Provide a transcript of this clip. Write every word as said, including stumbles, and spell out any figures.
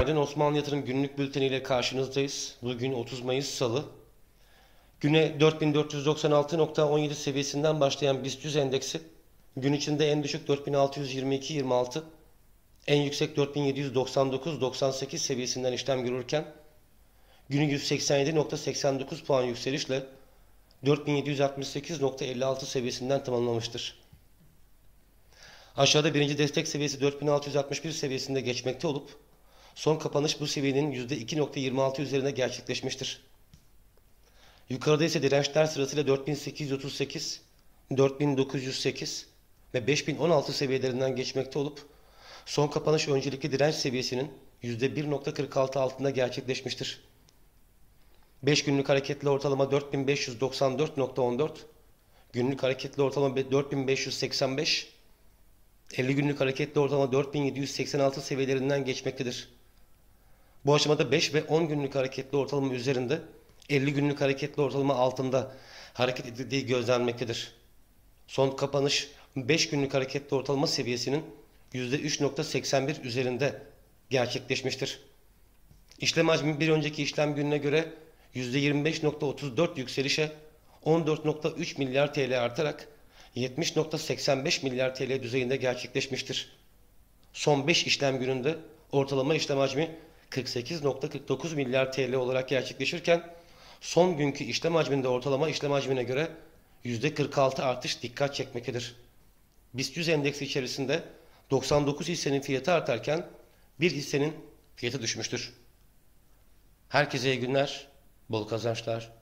Günaydın, Osmanlı Yatırım günlük bülteniyle karşınızdayız. Bugün otuz Mayıs Salı. Güne dört bin dört yüz doksan altı nokta on yedi seviyesinden başlayan BIST yüz endeksi gün içinde en düşük dört bin altı yüz yirmi iki nokta yirmi altı, en yüksek dört bin yedi yüz doksan dokuz nokta doksan sekiz seviyesinden işlem görürken günü yüz seksen yedi nokta seksen dokuz puan yükselişle dört bin yedi yüz altmış sekiz nokta elli altı seviyesinden tamamlamıştır. Aşağıda birinci destek seviyesi dört bin altı yüz altmış bir seviyesinde geçmekte olup son kapanış bu seviyenin yüzde iki nokta yirmi altı üzerinde gerçekleşmiştir. Yukarıda ise dirençler sırasıyla dört bin sekiz yüz otuz sekiz, dört bin dokuz yüz sekiz ve beş bin on altı seviyelerinden geçmekte olup son kapanış öncelikli direnç seviyesinin yüzde bir nokta kırk altı altında gerçekleşmiştir. beş günlük hareketli ortalama dört bin beş yüz doksan dört nokta on dört, günlük hareketli ortalama dört bin beş yüz seksen beş, elli günlük hareketli ortalama dört bin yedi yüz seksen altı seviyelerinden geçmektedir. Bu aşamada beş ve on günlük hareketli ortalama üzerinde, elli günlük hareketli ortalama altında hareket edildiği gözlenmektedir. Son kapanış beş günlük hareketli ortalama seviyesinin yüzde üç nokta seksen bir üzerinde gerçekleşmiştir. İşlem hacmi bir önceki işlem gününe göre yüzde yirmi beş nokta otuz dört yükselişe on dört nokta üç milyar T L artarak yetmiş nokta seksen beş milyar T L düzeyinde gerçekleşmiştir. Son beş işlem gününde ortalama işlem hacmi kırk sekiz nokta kırk dokuz milyar T L olarak gerçekleşirken son günkü işlem hacminde ortalama işlem hacmine göre yüzde kırk altı artış dikkat çekmektedir. BIST yüz endeksi içerisinde doksan dokuz hissenin fiyatı artarken bir hissenin fiyatı düşmüştür. Herkese iyi günler, bol kazançlar.